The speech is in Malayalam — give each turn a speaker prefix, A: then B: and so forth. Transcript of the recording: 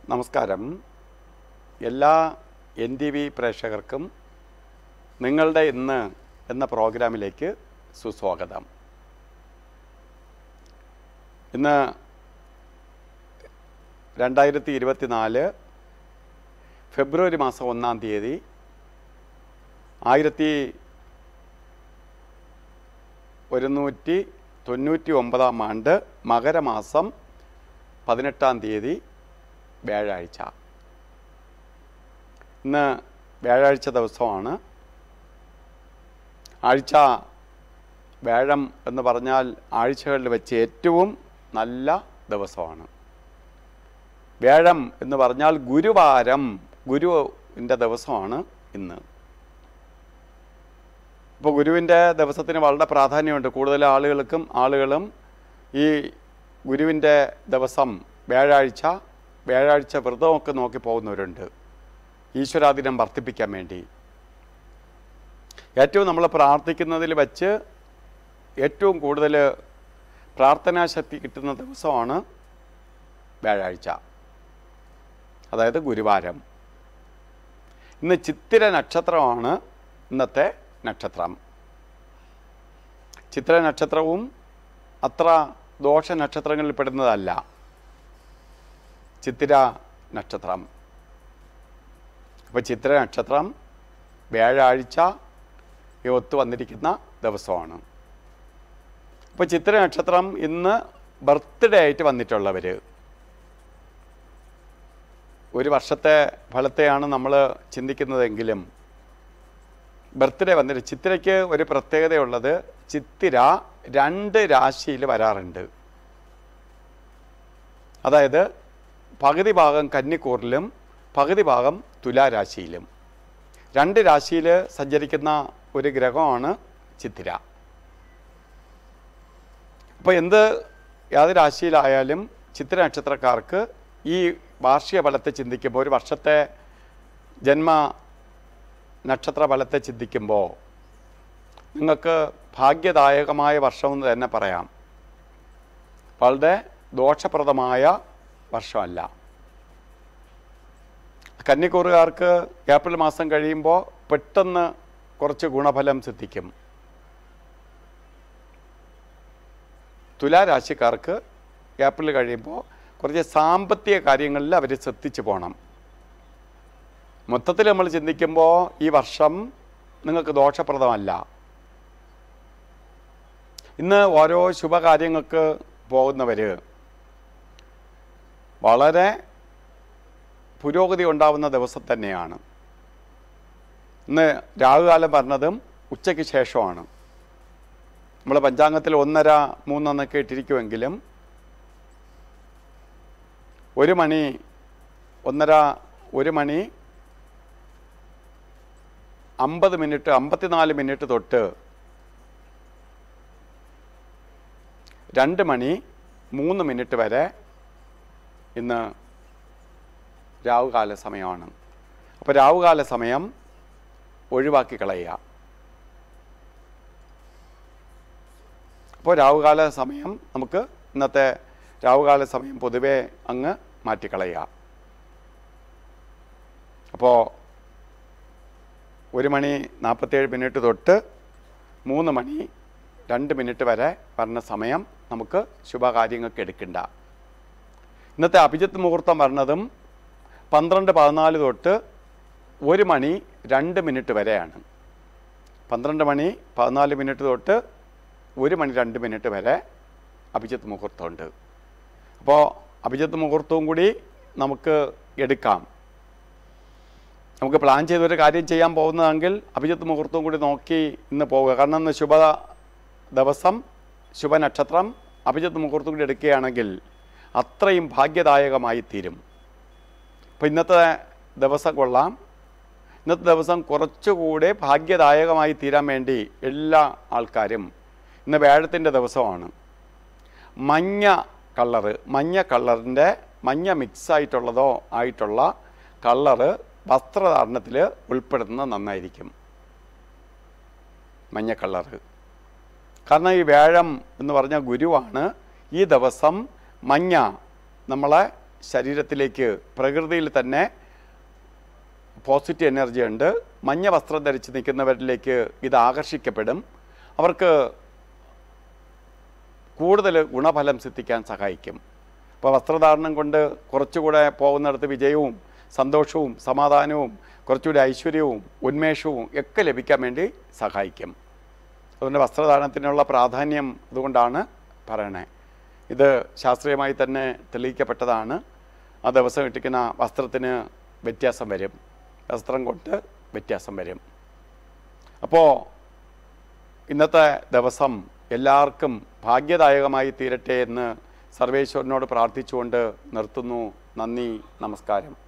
A: നമസ്കാരം. എല്ലാ NTV പ്രേക്ഷകർക്കും നിങ്ങളുടെ ഇന്ന് എന്ന പ്രോഗ്രാമിലേക്ക് സുസ്വാഗതം. ഇന്ന് 2024 ഫെബ്രുവരി മാസം 1-ാം തീയതി 1199-ാം ആണ്ട് മകരമാസം 18-ാം തീയതി വ്യാഴാഴ്ച. ഇന്ന് വ്യാഴാഴ്ച ദിവസമാണ്. ആഴ്ച വ്യാഴം എന്ന് പറഞ്ഞാൽ ആഴ്ചകളിൽ വെച്ച് ഏറ്റവും നല്ല ദിവസമാണ്. വ്യാഴം എന്ന് പറഞ്ഞാൽ ഗുരുവാരം, ഗുരുവിൻ്റെ ദിവസമാണ് ഇന്ന്. ഇപ്പോൾ ഗുരുവിൻ്റെ ദിവസത്തിന് വളരെ പ്രാധാന്യമുണ്ട്. കൂടുതൽ ആളുകളും ഈ ഗുരുവിൻ്റെ ദിവസം വ്യാഴാഴ്ച വ്രതമൊക്കെ നോക്കി പോകുന്നവരുണ്ട്, ഈശ്വരാധീനം വർദ്ധിപ്പിക്കാൻ വേണ്ടി. ഏറ്റവും നമ്മൾ പ്രാർത്ഥിക്കുന്നതിൽ വെച്ച് ഏറ്റവും കൂടുതൽ പ്രാർത്ഥനാശക്തി കിട്ടുന്ന ദിവസമാണ് വ്യാഴാഴ്ച, അതായത് ഗുരുവാരം. ഇന്ന് ചിത്തിര നക്ഷത്രമാണ് ഇന്നത്തെ നക്ഷത്രം. ചിത്തിര നക്ഷത്രവും അത്ര ദോഷ നക്ഷത്രങ്ങളിൽ പെടുന്നതല്ല. ചിത്തിര നക്ഷത്രം, അപ്പോൾ ചിത്തിര നക്ഷത്രം വ്യാഴാഴ്ച ഒത്തു വന്നിരിക്കുന്ന ദിവസമാണ്. അപ്പോൾ ചിത്തിര നക്ഷത്രം ഇന്ന് ബർത്ത്ഡേ ആയിട്ട് വന്നിട്ടുള്ളവർ, ഒരു വർഷത്തെ ഫലത്തെയാണ് നമ്മൾ ചിന്തിക്കുന്നതെങ്കിലും ബർത്ത്ഡേ വന്നിട്ട് ചിത്തിരയ്ക്ക് ഒരു പ്രത്യേകതയുള്ളത്, ചിത്തിര 2 രാശിയിൽ വരാറുണ്ട്. അതായത് പകുതി ഭാഗം കന്നിക്കൂറിലും പകുതി ഭാഗം തുലാരാശിയിലും. 2 രാശിയിൽ സഞ്ചരിക്കുന്ന ഒരു ഗ്രഹമാണ് ചിത്തിര. അപ്പോൾ ഏത് രാശിയിലായാലും ചിത്തിര നക്ഷത്രക്കാർക്ക് ഈ വാർഷിക ഫലത്തെ ചിന്തിക്കുമ്പോൾ, ഒരു വർഷത്തെ ജന്മ നക്ഷത്ര ഫലത്തെ ചിന്തിക്കുമ്പോൾ നിങ്ങൾക്ക് ഭാഗ്യദായകമായ വർഷമെന്ന് തന്നെ പറയാം. വളരെ ദോഷപ്രദമായ വർഷമല്ല. കന്നിക്കൂറുകാർക്ക് ഏപ്രിൽ മാസം കഴിയുമ്പോൾ പെട്ടെന്ന് കുറച്ച് ഗുണഫലം സിദ്ധിക്കും. തുലാരാശിക്കാർക്ക് ഏപ്രിൽ കഴിയുമ്പോൾ കുറച്ച് സാമ്പത്തിക കാര്യങ്ങളിൽ അവർ ശ്രദ്ധിച്ചു പോകണം. മൊത്തത്തിൽ നമ്മൾ ചിന്തിക്കുമ്പോൾ ഈ വർഷം നിങ്ങൾക്ക് ദോഷപ്രദമല്ല. ഇന്ന് ഓരോ ശുഭകാര്യങ്ങൾക്ക് പോകുന്നവർ വളരെ പുരോഗതി ഉണ്ടാവുന്ന ദിവസം തന്നെയാണ്. ഇന്ന് രാഹുകാലം പറഞ്ഞതും ഉച്ചയ്ക്ക് ശേഷമാണ്. നമ്മൾ പഞ്ചാംഗത്തിൽ 1:30, 3 എന്നൊക്കെ ഇട്ടിരിക്കുമെങ്കിലും 1 മണി 50 മിനിറ്റ് 54 മിനിറ്റ് തൊട്ട് 2 മണി 3 മിനിറ്റ് വരെ ഇന്ന് രാഹുകാല സമയമാണ്. അപ്പോൾ രാഹുകാല സമയം ഒഴിവാക്കി കളയുക. അപ്പോൾ രാഹുകാല സമയം നമുക്ക് ഇന്നത്തെ രാഹുകാല സമയം പൊതുവേ അങ്ങ് മാറ്റിക്കളയുക. അപ്പോൾ 1 മണി 47 മിനിറ്റ് തൊട്ട് 3 മണി 2 മിനിറ്റ് വരെ പറഞ്ഞ സമയം നമുക്ക് ശുഭകാര്യങ്ങൾക്ക് എടുക്കണ്ട. ഇന്നത്തെ അഭിജിത്ത് മുഹൂർത്തം പറഞ്ഞതും 12:14 തൊട്ട് 1 മണി 2 മിനിറ്റ് വരെയാണ്. 12 മണി 14 മിനിറ്റ് തൊട്ട് 1 മണി 2 മിനിറ്റ് വരെ അഭിജിത്ത് മുഹൂർത്തമുണ്ട്. അപ്പോൾ അഭിജിത്ത് മുഹൂർത്തവും കൂടി നമുക്ക് എടുക്കാം. നമുക്ക് പ്ലാൻ ചെയ്തൊരു കാര്യം ചെയ്യാൻ പോകുന്നതെങ്കിൽ അഭിജിത്ത് മുഹൂർത്തവും കൂടി നോക്കി ഇന്ന് പോവുക. കാരണം ഇന്ന് ശുഭ ദിവസം, ശുഭനക്ഷത്രം, അഭിജിത്ത് മുഹൂർത്തം കൂടി എടുക്കുകയാണെങ്കിൽ അത്രയും ഭാഗ്യദായകമായി തീരും. അപ്പോൾ ഇന്നത്തെ ദിവസം കൊള്ളാം. ഇന്നത്തെ ദിവസം കുറച്ചുകൂടെ ഭാഗ്യദായകമായി തീരാൻ വേണ്ടി എല്ലാ ആൾക്കാരും, ഇന്ന് വ്യാഴത്തിൻ്റെ ദിവസമാണ്, മഞ്ഞ കളറിൻ്റെ മഞ്ഞ മിക്സ് ആയിട്ടുള്ള കളറ് വസ്ത്രധാരണത്തിൽ ഉൾപ്പെടുത്തുന്നത് നന്നായിരിക്കും. മഞ്ഞ കളറ്. കാരണം ഈ വ്യാഴം എന്ന് പറഞ്ഞ ഗുരുവാണ്. ഈ ദിവസം മഞ്ഞ നമ്മളെ ശരീരത്തിലേക്ക് പ്രകൃതിയിൽ തന്നെ പോസിറ്റീവ് എനർജി ഉണ്ട്. മഞ്ഞ വസ്ത്രം ധരിച്ച് നിൽക്കുന്നവരിലേക്ക് ഇത് ആകർഷിക്കപ്പെടും. അവർക്ക് കൂടുതൽ ഗുണഫലം സിദ്ധിക്കാൻ സഹായിക്കും. അപ്പോൾ വസ്ത്രധാരണം കൊണ്ട് കുറച്ചുകൂടെ പോകുന്നിടത്ത് വിജയവും സന്തോഷവും സമാധാനവും കുറച്ചുകൂടി ഐശ്വര്യവും ഉന്മേഷവും ഒക്കെ ലഭിക്കാൻ വേണ്ടി സഹായിക്കും. അതുകൊണ്ട് വസ്ത്രധാരണത്തിനുള്ള പ്രാധാന്യം അതുകൊണ്ടാണ് പറയണേ. ഇത് ശാസ്ത്രീയമായി തന്നെ തെളിയിക്കപ്പെട്ടതാണ്. ആ ദിവസം ഇട്ടിരിക്കുന്ന വസ്ത്രത്തിന് വ്യത്യാസം വരും, വസ്ത്രം കൊണ്ട് വ്യത്യാസം വരും. അപ്പോൾ ഇന്നത്തെ ദിവസം എല്ലാവർക്കും ഭാഗ്യദായകമായി തീരട്ടെ എന്ന് സർവേശ്വരനോട് പ്രാർത്ഥിച്ചുകൊണ്ട് നിർത്തുന്നു. നന്ദി, നമസ്കാരം.